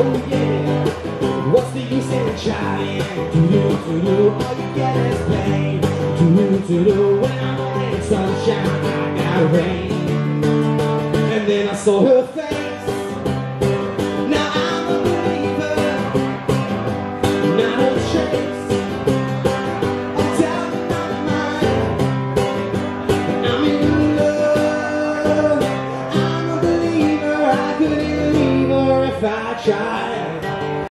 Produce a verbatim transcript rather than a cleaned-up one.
oh yeah. What's the use in trying? Do-do-do-do, all you get is pain. Do-do-do-do, when I'm in sunshine, I got rain. And then I saw her face.